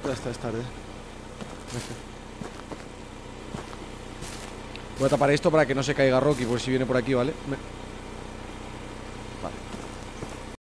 Ya está, es tarde. Voy a tapar esto para que no se caiga Rocky por si viene por aquí, ¿vale?